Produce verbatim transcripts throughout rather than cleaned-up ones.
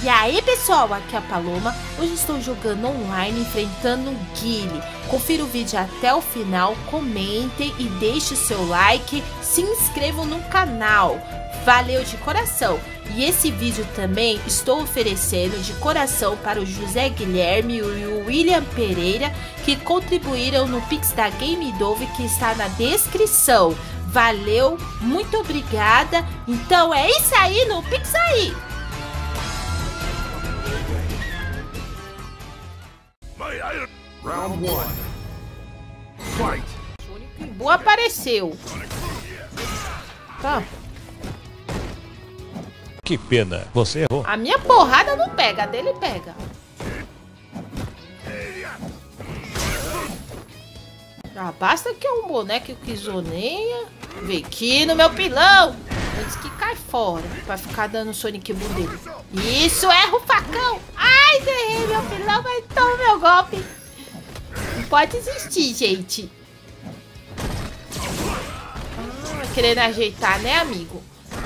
E aí pessoal, aqui é a Paloma. Hoje estou jogando online enfrentando o Guile. Confira o vídeo até o final, comentem e deixe o seu like, se inscrevam no canal. Valeu de coração! E esse vídeo também estou oferecendo de coração para o José Guilherme e o William Pereira, que contribuíram no Pix da Game Dove, que está na descrição. Valeu, muito obrigada. Então é isso aí, no Pix aí! Round one. Fight. Sonic Boom apareceu. Tá. Que pena, você errou. A minha porrada não pega, a dele pega. Ah, basta que é um boneco que zoneia. Vem aqui no meu pilão. Antes que cai fora. Pra ficar dando Sonic Boom dele. Isso, erra o facão. Ai, errei meu pilão, mas toma meu golpe. Não pode existir, gente. Ah, querendo ajeitar, né, amigo?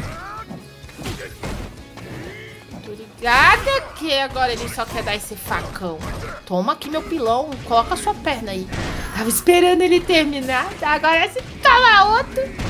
Tô ligada que agora ele só quer dar esse facão. Toma aqui meu pilão, coloca a sua perna aí. Tava esperando ele terminar, agora se toma outro.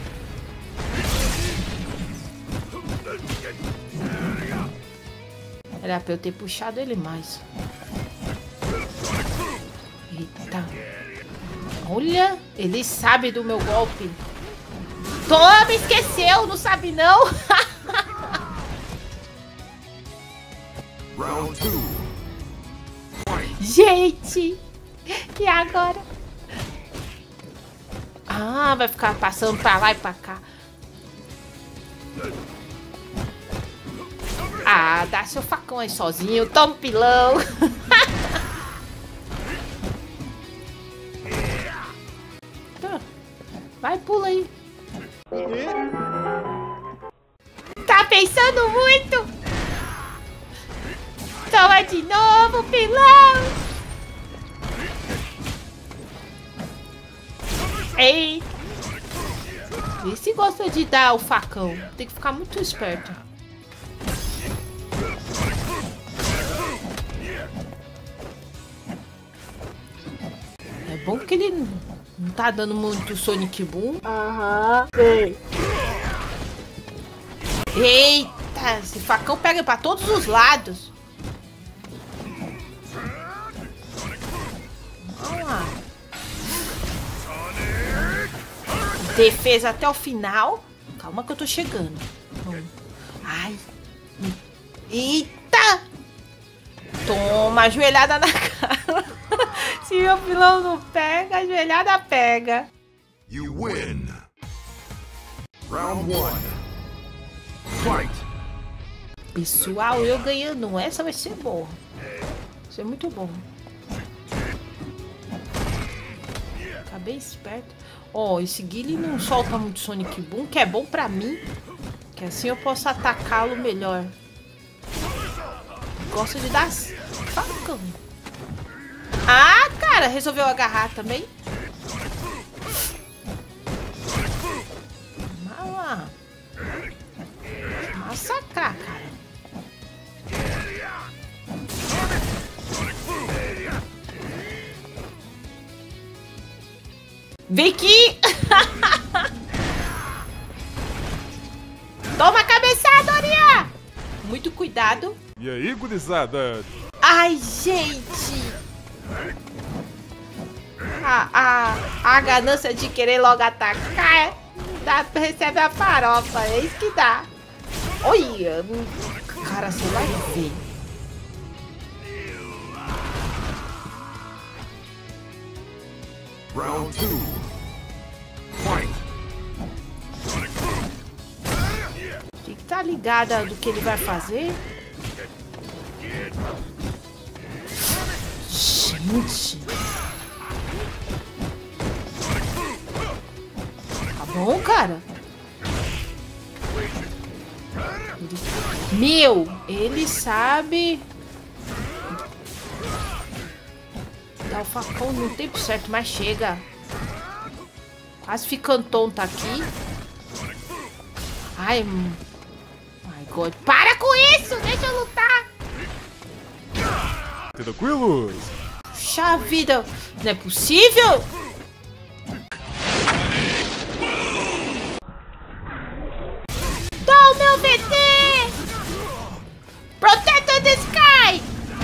Era pra eu ter puxado ele mais. Eita. Olha, ele sabe do meu golpe. Toma, esqueceu, não sabe não. Round two. Gente, e agora? Ah, vai ficar passando pra lá e pra cá. Ah, dá seu facão aí sozinho, toma um pilão. Vai, pula aí. Tá pensando muito? Toma de novo, pilão. Eita. Esse gosta de dar o facão. Tem que ficar muito esperto. É bom que ele não tá dando muito Sonic Boom. Aham, sei. Eita, esse facão pega pra todos os lados. Vamos lá. Defesa até o final. Calma que eu tô chegando. Ai. Eita! Toma, ajoelhada na cara. Se meu pilão não pega, a ajoelhada pega. You win. Round one. Fight. Pessoal, eu ganhando essa vai ser boa. Vai ser muito bom. Fica bem esperto. Ó, oh, esse Guile não solta muito Sonic Boom, que é bom pra mim. Que assim eu posso atacá-lo melhor. Gosta de dar facão. Ah, cara, resolveu agarrar também. Vamos lá. Massacrar, cara. Vem aqui. Toma a cabeçada, Oriá. Muito cuidado. E aí, gurizada? Ai, gente. A, a, a ganância de querer logo atacar dá, recebe a farofa. É isso que dá. Olha. Cara, você vai ver. Round two. Fight. Tem que estar ligada do que ele vai fazer. Gente. Tá bom, cara? Ele... Meu, ele sabe... Dá o facão no tempo certo, mas chega. Quase ficando tonta aqui. Ai, my God. Para com isso! Deixa eu lutar! Tranquilos? Puxa vida, não é possível? Dá o meu V T! Protector the Sky!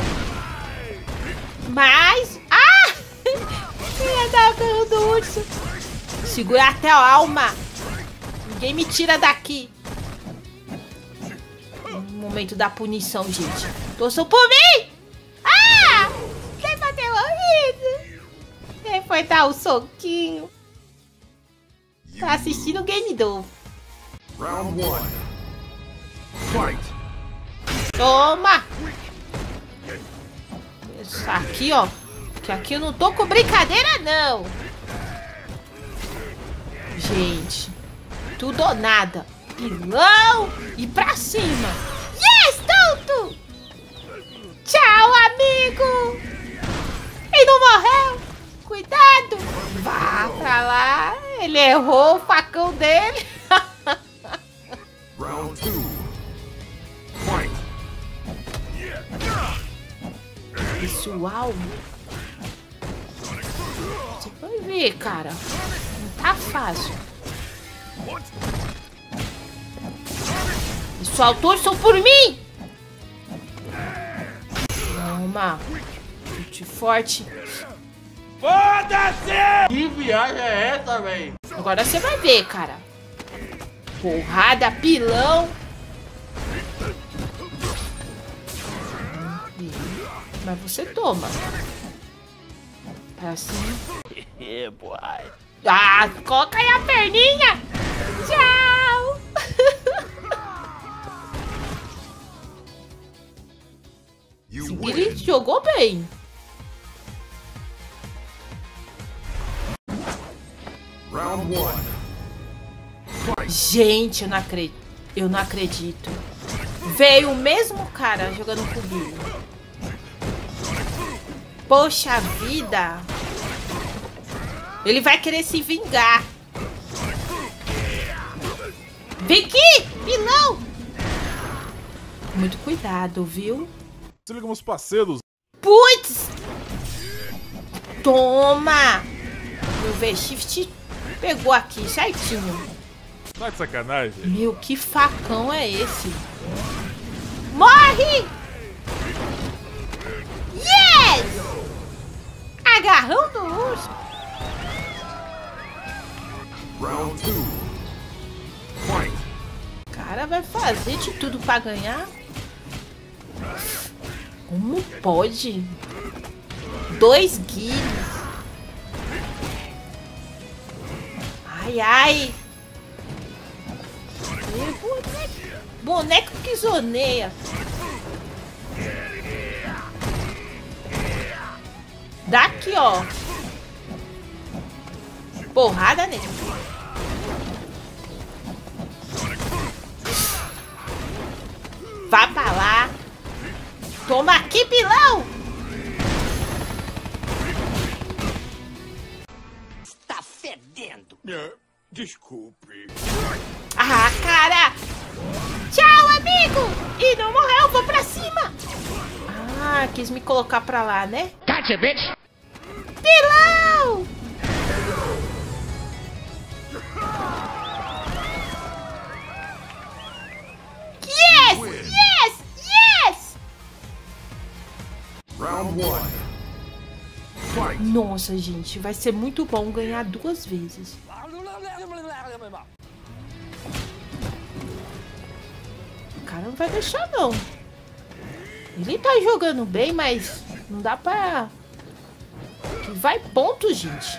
Mas... Ah! Ia dar o carro do urso. Segura até a alma. Ninguém me tira daqui. Momento da punição, gente. Torçam por mim! Ah! Você bateu horrível. Ele foi dar um soquinho. Tá assistindo o game novo. Round one. Fight. Toma! Isso aqui, ó. Que aqui eu não tô com brincadeira, não. Gente. Tudo ou nada. Pilão e pra cima. Yes, tonto! Tchau, amigo! Ele não morreu! Cuidado! Vá pra lá! Ele errou o facão dele! Round two. Fight. Pessoal, você vai ver, cara. Não tá fácil. Pessoal, torçam por mim! Toma! Chute forte. Foda-se! Que viagem é essa, velho? Agora você vai ver, cara. Porrada, pilão. Mas você toma. Pra cima. É, boy. Ah, coloca aí a perninha. Tchau. You Ele win. jogou bem. Round one. Gente, eu não acredito. Eu não acredito. Veio o mesmo cara jogando comigo. Poxa vida. Ele vai querer se vingar. Vem aqui, pilão. Muito cuidado, viu? Se liga, meus parceiros. Putz. Toma. Meu V-Shift pegou aqui certinho. Não é de sacanagem. Meu, que facão é esse? Morre! Yes! Agarrão do urso. Round two. Fight. O cara vai fazer de tudo pra ganhar. Como pode? Dois guilhos. Ai, ai. E boneco, boneco que zoneia. Daqui, ó. Porrada nele. Vá pra lá. Toma aqui, pilão. Tá fedendo. É, desculpe. Ah, cara. Tchau, amigo. Ih, não morreu. Vou pra cima. Ah, quis me colocar pra lá, né? Gotcha, bitch. Pilão. Yes, yes, yes. Round one. Fight. Nossa, gente, vai ser muito bom ganhar duas vezes. O cara não vai deixar, não. Ele tá jogando bem, mas não dá pra... Que vai ponto, gente.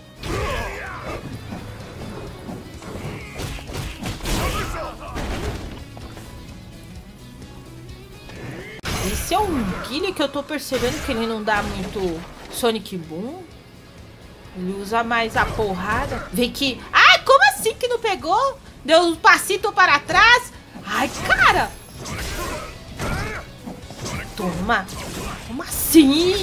Esse é um Guile que eu tô percebendo que ele não dá muito Sonic Boom. Ele usa mais a porrada. Vem aqui. Ai, como assim que não pegou? Deu um passito para trás. Ai, cara. Toma. Como assim?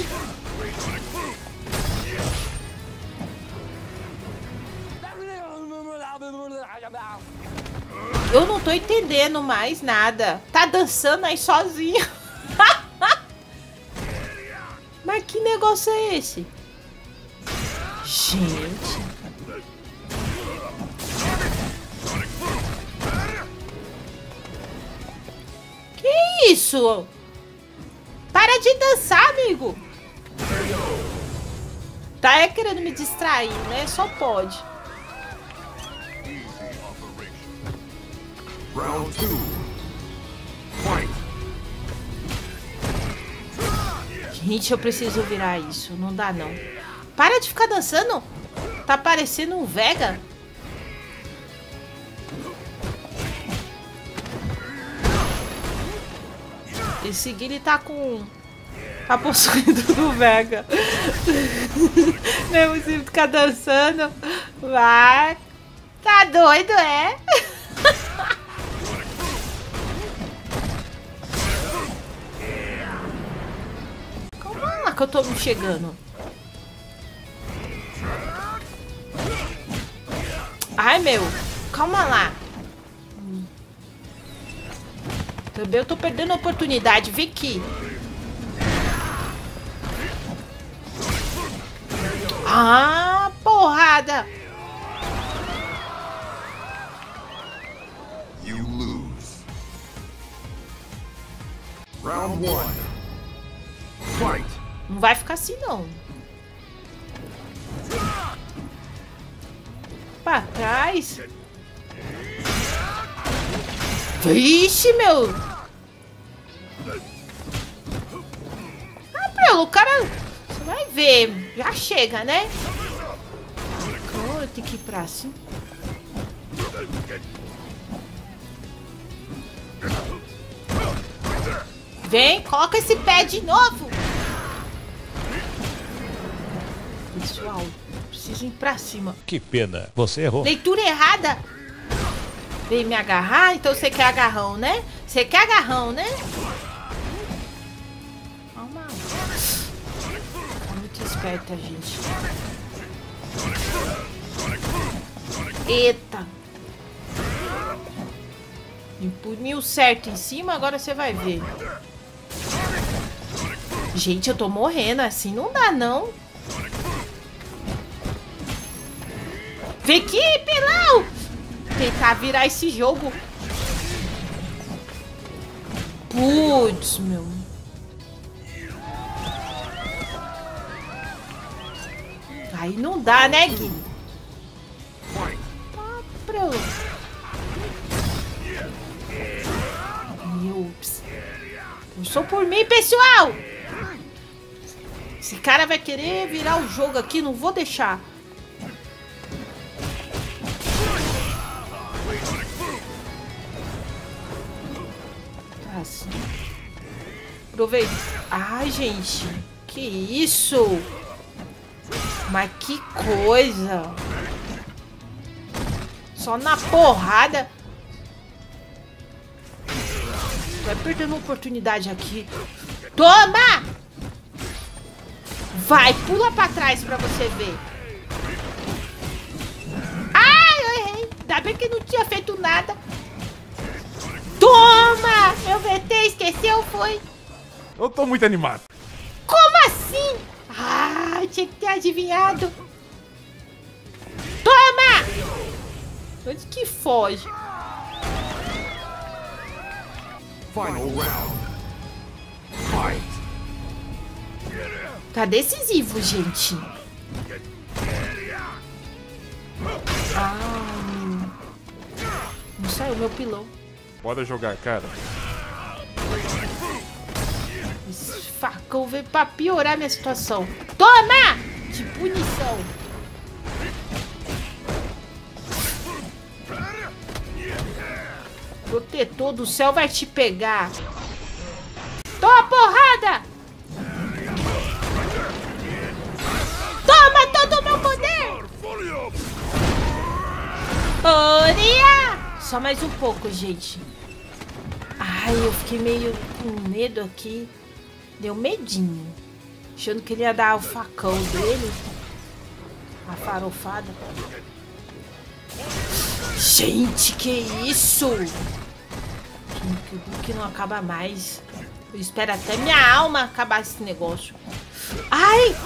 Eu não tô entendendo mais nada. Tá dançando aí sozinho. Mas que negócio é esse? Gente. Que isso? Para de dançar, amigo. Tá é querendo me distrair, né? Só pode. Round two. Fight. Gente, eu preciso virar isso. Não dá, não. Para de ficar dançando. Tá parecendo um Vega. Esse Guile tá com... Tá possuído do Vega. Não é possível ficar dançando. Vai. Tá doido, é? Calma lá que eu tô me chegando. Ai, meu. Calma lá. Também eu tô perdendo a oportunidade. Vem aqui. Ah, porrada. You lose. Round one. Fight. Não vai ficar assim, não. Pra trás. Vixe, meu. Ah, pelo, o cara... Você vai ver. Já chega, né? Agora tem que ir pra cima. Vem, coloca esse pé de novo. Pessoal, preciso ir pra cima. Que pena, você errou. Leitura errada. Vem me agarrar? Então você quer agarrão, né? Você quer agarrão, né? Calma. Tá muito esperta, gente. Eita. Me puniu certo em cima, agora você vai ver. Gente, eu tô morrendo. Assim não dá, não. Vem aqui, pilão! Tentar virar esse jogo. Putz, meu. Aí não dá, né, Gui? Tá pra eu... Ups. Eu sou por mim, pessoal! Esse cara vai querer virar o jogo aqui, não vou deixar. Assim. Aproveita. Ai, gente. Que isso? Mas que coisa. Só na porrada. Vai perdendo uma oportunidade aqui. Toma! Vai, pula pra trás pra você ver. Ai, eu errei. Ainda bem que não tinha feito nada. Toma! Meu V T esqueceu, foi? Eu tô muito animado. Como assim? Ah, tinha que ter adivinhado. Toma! Onde que foge? Final round. Fight. Tá decisivo, gente. Ah, não saiu meu pilão. Bora jogar, cara. Esse facão veio pra piorar minha situação. Toma! De punição. Protetor do céu vai te pegar. Toma porrada! Toma todo o meu poder! Oria! Só mais um pouco, gente. Ai, eu fiquei meio com medo aqui. Deu medinho. Achando que ele ia dar o facão dele. A farofada. Gente, que isso? Que, que não acaba mais. Eu espero até minha alma acabar esse negócio. Ai!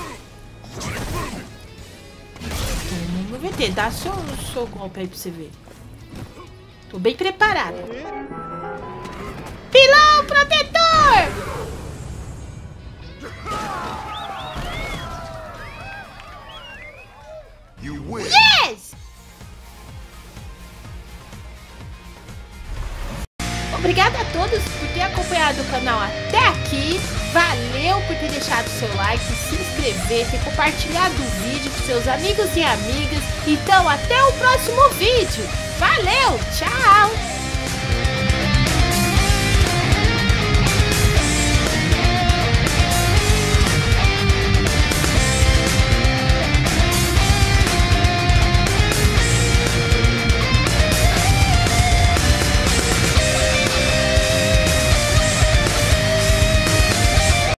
Toma, V T, dá seu, seu golpe aí pra você ver. Tô bem preparada. Pilão protetor! You win. Yes! Obrigada a todos por ter acompanhado o canal até aqui. Valeu por ter deixado o seu like, se inscrever, ter compartilhado o vídeo com seus amigos e amigas. Então até o próximo vídeo. Valeu, tchau!